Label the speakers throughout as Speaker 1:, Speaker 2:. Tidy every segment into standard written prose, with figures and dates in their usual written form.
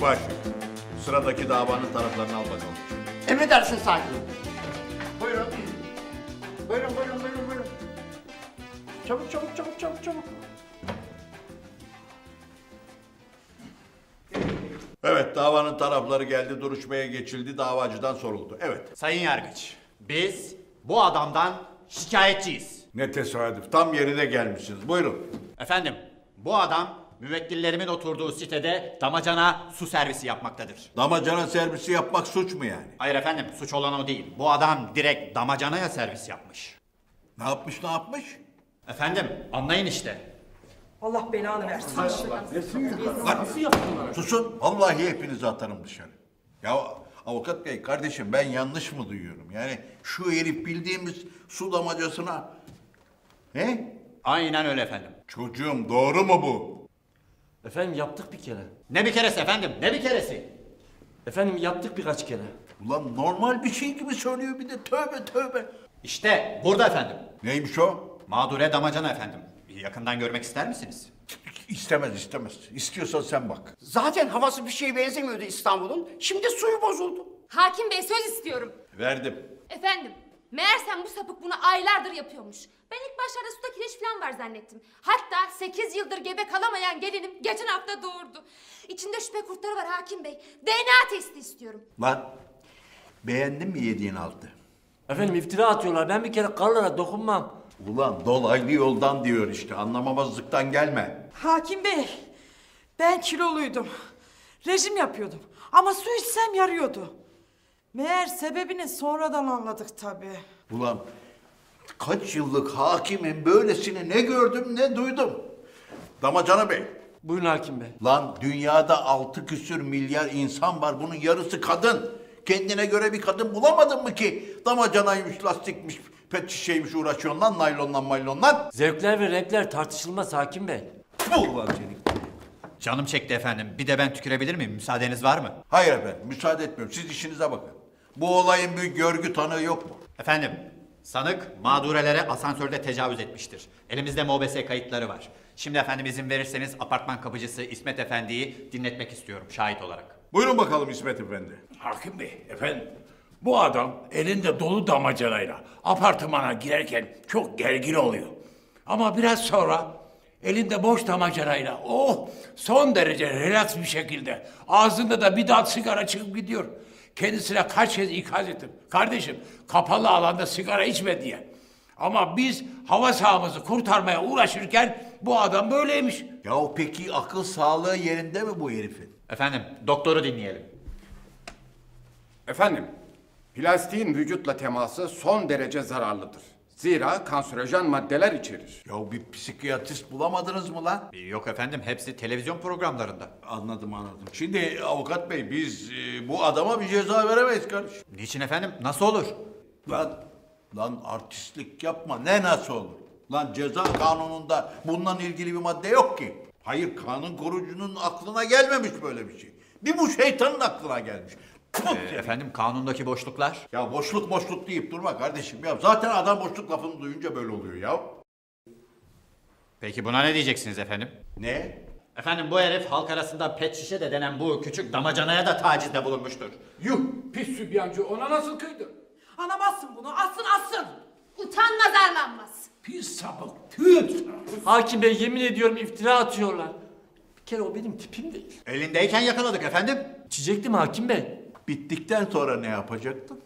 Speaker 1: Yüzbaşı, sıradaki davanın taraflarını al bakalım.
Speaker 2: Emredersin sakin. Buyurun. Buyurun. Çabuk.
Speaker 1: Evet, davanın tarafları geldi, duruşmaya geçildi, davacıdan soruldu. Evet.
Speaker 3: Sayın Yargıç, biz bu adamdan şikayetçiyiz.
Speaker 1: Ne tesadüf, tam yerine gelmişsiniz. Buyurun.
Speaker 3: Efendim, bu adam müvekkillerimin oturduğu sitede damacana su servisi yapmaktadır.
Speaker 1: Damacana servisi yapmak suç mu yani?
Speaker 3: Hayır efendim, suç olan o değil. Bu adam direkt damacanaya servis yapmış.
Speaker 1: Ne yapmış?
Speaker 3: Efendim, anlayın işte.
Speaker 4: Allah belanı versin.
Speaker 1: Susun, vallahi hepinizi atarım dışarı. Ya avukat bey, kardeşim ben yanlış mı duyuyorum? Yani şu herif bildiğimiz su damacasına... Ne?
Speaker 3: Aynen öyle efendim.
Speaker 1: Çocuğum, doğru mu bu?
Speaker 5: Efendim yaptık bir kere.
Speaker 3: Ne bir keresi efendim, ne bir keresi?
Speaker 5: Efendim yaptık birkaç kere.
Speaker 1: Ulan normal bir şey gibi söylüyor bir de, tövbe.
Speaker 3: İşte burada efendim.
Speaker 1: Neymiş o?
Speaker 3: Mağdure damacana efendim. Yakından görmek ister misiniz?
Speaker 1: İstemez. İstiyorsan sen bak.
Speaker 2: Zaten havası bir şeye benzemiyordu İstanbul'un. Şimdi suyu bozuldu.
Speaker 6: Hakim Bey söz istiyorum.
Speaker 1: Verdim.
Speaker 6: Efendim, meğersem bu sapık bunu aylardır yapıyormuş. Ben ilk başlarda suda kireç falan var zannettim. Hatta 8 yıldır gebe kalamayan gelinim geçen hafta doğurdu. İçinde şüphe kurtları var Hakim Bey. DNA testi istiyorum.
Speaker 1: Lan, beğendin mi yediğin altı?
Speaker 5: Efendim iftira atıyorlar. Ben bir kere karlara dokunmam.
Speaker 1: Ulan dolaylı yoldan diyor işte, anlamamazlıktan gelme.
Speaker 4: Hakim Bey, ben kiloluydum. Rejim yapıyordum. Ama su içsem yarıyordu. Meğer sebebini sonradan anladık tabii.
Speaker 1: Ulan kaç yıllık hakimim, böylesini ne gördüm ne duydum. Damacana Bey.
Speaker 5: Buyurun Hakim Bey.
Speaker 1: Lan dünyada 6 küsür milyar insan var, bunun yarısı kadın. Kendine göre bir kadın bulamadın mı ki? Damacanaymış, lastikmiş, pet şişeymiş uğraşıyorsun lan, naylondan maylondan.
Speaker 5: Zevkler ve renkler tartışılmaz Hakim Bey.
Speaker 1: Bu ulan senin.
Speaker 3: Canım çekti efendim. Bir de ben tükürebilir miyim? Müsaadeniz var mı?
Speaker 1: Hayır efendim, müsaade etmiyorum. Siz işinize bakın. Bu olayın bir görgü tanığı yok mu?
Speaker 3: Efendim, sanık mağdurelere asansörde tecavüz etmiştir. Elimizde MOBESE kayıtları var. Şimdi efendim izin verirseniz apartman kapıcısı İsmet Efendi'yi dinletmek istiyorum şahit olarak.
Speaker 1: Buyurun bakalım İsmet Efendi.
Speaker 7: Hakim Bey, efendim, bu adam elinde dolu damacanayla apartmana girerken çok gergin oluyor. Ama biraz sonra elinde boş damacanayla son derece relax bir şekilde ağzında da bir dal sigara çıkıp gidiyor. Kendisine kaç kez ikaz ettim. Kardeşim, kapalı alanda sigara içme diye. Ama biz hava sahamızı kurtarmaya uğraşırken bu adam böyleymiş.
Speaker 1: Yahu peki akıl sağlığı yerinde mi bu herifin?
Speaker 3: Efendim, doktoru dinleyelim.
Speaker 8: Efendim, plastiğin vücutla teması son derece zararlıdır. Zira kanserojen maddeler içerir.
Speaker 1: Ya bir psikiyatrist bulamadınız mı lan?
Speaker 3: Yok efendim, hepsi televizyon programlarında.
Speaker 1: Anladım. Şimdi avukat bey, biz bu adama bir ceza veremeyiz kardeşim.
Speaker 3: Niçin efendim? Nasıl olur?
Speaker 1: Lan artistlik yapma. Ne nasıl olur? Lan ceza kanununda bununla ilgili bir madde yok ki. Hayır, kanun korucunun aklına gelmemiş böyle bir şey. Bir bu şeytanın aklına gelmiş.
Speaker 3: Efendim, kanundaki boşluklar?
Speaker 1: Ya boşluk deyip durma kardeşim ya. Zaten adam boşluk lafını duyunca böyle oluyor ya.
Speaker 3: Peki buna ne diyeceksiniz efendim?
Speaker 1: Ne?
Speaker 3: Efendim, bu herif halk arasında pet şişe de denen bu küçük damacanaya da tacizde bulunmuştur.
Speaker 7: Yuh, pis sübyancı, ona nasıl kıydı?
Speaker 4: Anamazsın bunu, asın.
Speaker 6: Utanmaz arlanmaz.
Speaker 7: Pis sapık, tüh!
Speaker 5: Hakim Bey yemin ediyorum iftira atıyorlar. Bir kere o benim tipim değil.
Speaker 3: Elindeyken yakaladık efendim.
Speaker 5: İçecektim Hakim Bey.
Speaker 1: Bittikten sonra ne yapacaktın?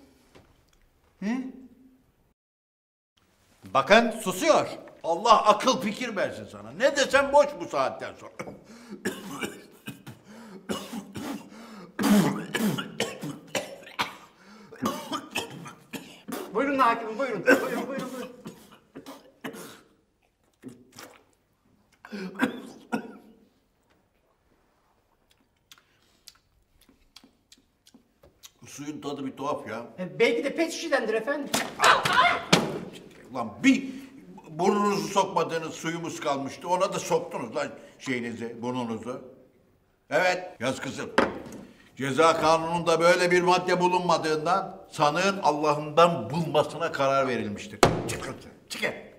Speaker 3: Bakın susuyor.
Speaker 1: Allah akıl fikir versin sana. Ne desem boş bu saatten sonra.
Speaker 2: Buyurun hakimim, buyurun.
Speaker 1: Suyun tadı bir tuhaf ya.
Speaker 2: Belki de pet şişedendir efendim.
Speaker 1: Ulan bir burnunuzu sokmadığınız suyumuz kalmıştı. Ona da soktunuz lan burnunuzu. Evet, yaz kızım. Ceza kanununda böyle bir madde bulunmadığından sanığın Allah'ından bulmasına karar verilmiştir. Çıkın.